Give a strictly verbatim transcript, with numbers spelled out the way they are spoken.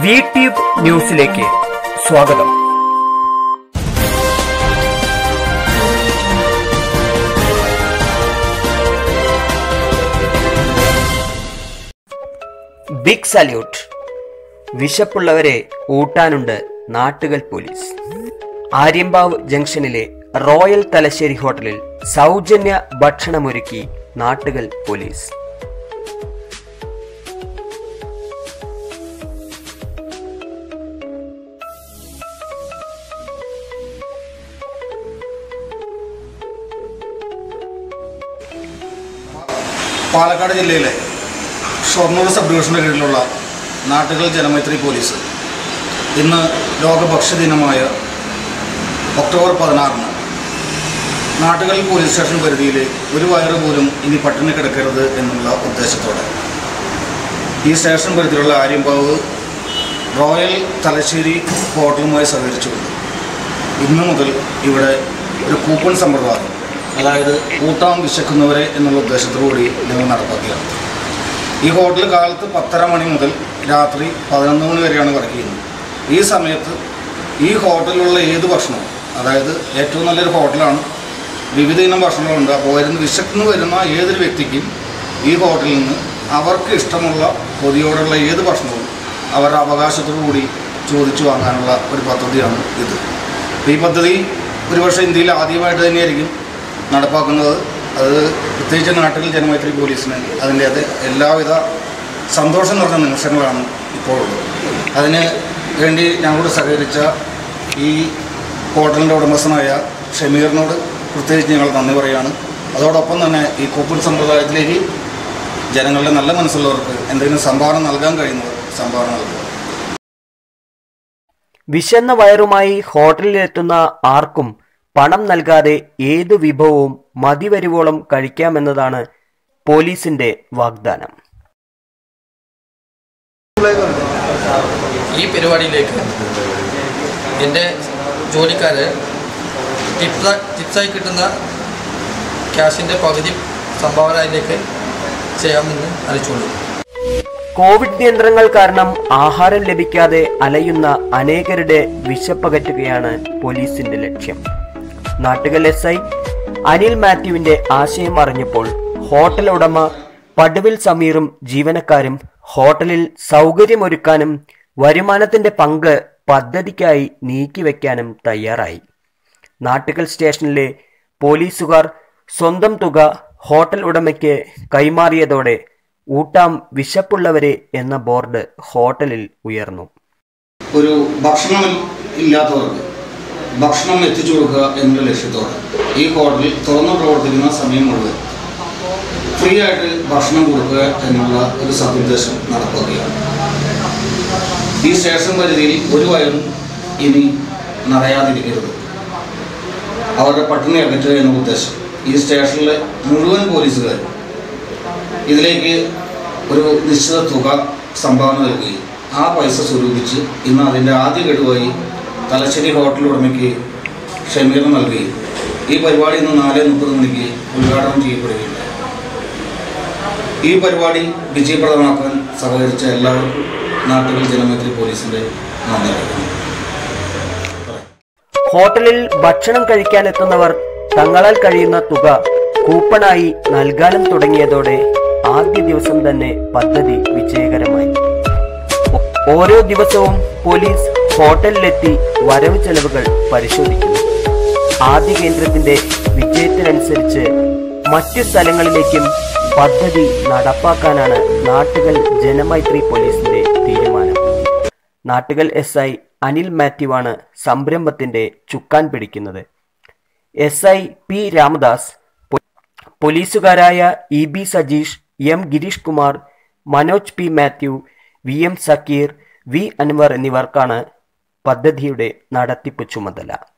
V Tube ന്യൂസിലേക്ക് സ്വാഗതം. Big salute. വിശപ്പുള്ളവരെ ഊട്ടാനുണ്ട് നാട്ടുകൽ പോലീസ്. ആര്യമ്പാവ് ജംഗ്ഷനിലെ റോയൽ തലശ്ശേരി ഹോട്ടലിൽ സൗജന്യ ഭക്ഷണമൊരുക്കി നാട്ടുകൽ പോലീസ്. പാലക്കാട് ജില്ലയിലെ ഷൊർണൂർ സബ് ഡിവിഷൻ്റെ കീഴിലുള്ള നാട്ടുകൽ ജനമൈത്രി പോലീസ് ഇന്ന് ലോക ഭക്ഷ്യദിനമായ ഒക്ടോബർ പതിനാറിന് നാട്ടുകൽ പോലീസ് സ്റ്റേഷൻ പരിധിയിൽ ഒരു വയറ് പോലും ഇനി പട്ടിണി കിടക്കരുത് എന്നുള്ള ഉദ്ദേശത്തോടെ ഈ സ്റ്റേഷൻ പരിധിയിലുള്ള ആര്യമ്പാവ് റോയൽ തലശ്ശേരി ഹോട്ടലുമായി സഹകരിച്ചുകൊണ്ട് ഇന്നു മുതൽ ഇവിടെ ഒരു കൂപ്പൺ സമ്പ്രദായം, അതായത് ഊട്ടാൻ വിശക്കുന്നവരെ എന്നുള്ള ഉദ്ദേശത്തോടുകൂടി ഞങ്ങൾ നടപ്പാക്കുകയാണ്. ഈ ഹോട്ടൽ കാലത്ത് പത്തര മണി മുതൽ രാത്രി പതിനൊന്ന് മണി വരെയാണ് വർക്ക് ചെയ്യുന്നത്. ഈ സമയത്ത് ഈ ഹോട്ടലിലുള്ള ഏത് ഭക്ഷണവും, അതായത് ഏറ്റവും നല്ലൊരു ഹോട്ടലാണ്, വിവിധ ഇനം ഭക്ഷണങ്ങളുണ്ട്. അപ്പോൾ വരുന്ന വിശക്കുന്നു വരുന്ന ഏതൊരു വ്യക്തിക്കും ഈ ഹോട്ടലിൽ നിന്ന് അവർക്ക് ഇഷ്ടമുള്ള കൊതിയോടുള്ള ഏത് ഭക്ഷണവും അവരുടെ അവകാശത്തോടു കൂടി ചോദിച്ചു വാങ്ങാനുള്ള ഒരു പദ്ധതിയാണ് ഇത്. ഈ പദ്ധതി ഒരുപക്ഷെ ഇന്ത്യയിൽ ആദ്യമായിട്ട് തന്നെയായിരിക്കും നടപ്പാക്കുന്നത്. അത് പ്രത്യേകിച്ച് നാട്ടിൽ ജനമൈത്രി പോലീസിന് അതിൻ്റെ അത് എല്ലാവിധ സന്തോഷം നിറഞ്ഞ നിമിഷങ്ങളാണ് ഇപ്പോൾ ഉള്ളത്. അതിന് വേണ്ടി ഞങ്ങളോട് സഹകരിച്ച ഈ ഹോട്ടലിൻ്റെ ഉടമസ്ഥനായ ഷമീറിനോട് പ്രത്യേകിച്ച് ഞങ്ങൾ നന്ദി പറയുകയാണ്. അതോടൊപ്പം തന്നെ ഈ കൂപ്പൺ സമ്പ്രദായത്തിലേക്ക് ജനങ്ങളുടെ നല്ല മനസ്സുള്ളവർക്ക് എന്തെങ്കിലും സംഭാവന നൽകാൻ കഴിയുന്നവർ സംഭാവന നൽകുക. വിശന്ന വയറുമായി ഹോട്ടലിലെത്തുന്ന ആർക്കും പണം നൽകാതെ ഏതു വിഭവവും മതിവരുവോളം കഴിക്കാമെന്നതാണ് പോലീസിന്റെ വാഗ്ദാനം. ഈ പരിപാടിയിലേക്ക് എൻ്റെ ജോലിക്കാര് ടിപ്സ് ടിപ്സായി കിട്ടുന്ന ക്യാഷിൻ്റെ പകുതി സംഭാവന അതിലേക്ക് ചെയ്യാമെന്ന് അറിയിച്ചുള്ളൂ. കോവിഡ് നിയന്ത്രണങ്ങൾ കാരണം ആഹാരം ലഭിക്കാതെ അലയുന്ന അനേകരുടെ വിശപ്പകറ്റുകയാണ് പോലീസിന്റെ ലക്ഷ്യം. നാട്ടുകൽ എസ് ഐ അനിൽ മാത്യുവിന്റെ ആശയം അറിഞ്ഞപ്പോൾ ഹോട്ടൽ ഉടമ പടുവിൽ സമീറും ജീവനക്കാരും ഹോട്ടലിൽ സൗകര്യമൊരുക്കാനും വരുമാനത്തിന്റെ പങ്ക് പദ്ധതിക്കായി നീക്കിവെക്കാനും തയ്യാറായി. നാട്ടുകൽ സ്റ്റേഷനിലെ പോലീസുകാർ സ്വന്തം തുക ഹോട്ടൽ ഉടമയ്ക്ക് കൈമാറിയതോടെ ഊട്ടാം വിശപ്പുള്ളവരെ എന്ന ബോർഡ് ഹോട്ടലിൽ ഉയർന്നു. ഒരു ഭക്ഷണം ഇല്ലാത്തവർക്ക് ഭക്ഷണം എത്തിച്ചു കൊടുക്കുക എന്ന ലക്ഷ്യത്തോടെ ഈ ഹോട്ടലിൽ തുറന്നു പ്രവർത്തിക്കുന്ന സമയം മുഴുവൻ ഫ്രീ ആയിട്ട് ഭക്ഷണം കൊടുക്കുക എന്നുള്ള ഒരു സതുദ്ദേശം നടപ്പാക്കുകയാണ്. ഈ സ്റ്റേഷൻ പരിധിയിൽ ഒരു വയറും ഇനി നിറയാതിരിക്കരുത്, അവരുടെ പട്ടിണി അകറ്റുക എന്ന ഉദ്ദേശം ഈ സ്റ്റേഷനിലെ മുഴുവൻ പോലീസുകാരും ഇതിലേക്ക് ഒരു നിശ്ചിത തുക സംഭാവന നൽകുകയും ആ പൈസ സ്വരൂപിച്ച് ഇന്ന് അതിൻ്റെ ആദ്യ ഗഡുവായി തലശ്ശേരി ഹോട്ടൽ ഉടമയ്ക്ക് ഷമീർ നൽകുകയും ഈ പരിപാടി ഇന്ന് നാല് മുപ്പത് മണിക്ക് ഉദ്ഘാടനം ചെയ്യപ്പെടുകയുണ്ടായി. ഈ പരിപാടി വിജയപ്രദമാക്കാൻ സഹകരിച്ച എല്ലാവർക്കും നാട്ടുകൽ ജനമൈത്രി പോലീസിൻ്റെ നന്ദി അറിയിക്കുന്നു. ഹോട്ടലിൽ ഭക്ഷണം കഴിക്കാനെത്തുന്നവർ തങ്ങളാൽ കഴിയുന്ന തുക കൂപ്പണായി നൽകാനും തുടങ്ങിയതോടെ ആദ്യ ദിവസം തന്നെ പദ്ധതി വിജയകരമായി. ഓരോ ദിവസവും പോലീസ് ഹോട്ടലിലെത്തി വരവ് ചെലവുകൾ പരിശോധിക്കുന്നു. ആദ്യ കേന്ദ്രത്തിന്റെ വിജയത്തിനനുസരിച്ച് മറ്റു സ്ഥലങ്ങളിലേക്കും പദ്ധതി നടപ്പാക്കാനാണ് നാട്ടുകൽ ജനമൈത്രി പോലീസിന്റെ തീരുമാനം. നാട്ടുകൽ എസ് ഐ അനിൽ മാത്യുവാണ് സംരംഭത്തിന്റെ ചുക്കാൻ പിടിക്കുന്നത്. എസ് ഐ പി രാമദാസ്, പോലീസുകാരായ E B Sajeesh, M Gireesh Kumar, Manoj P Mathew, V M Sakkeer, V Anwar എന്നിവർക്കാണ് പദ്ധതിയുടെ നടത്തിപ്പ് ചുമതല.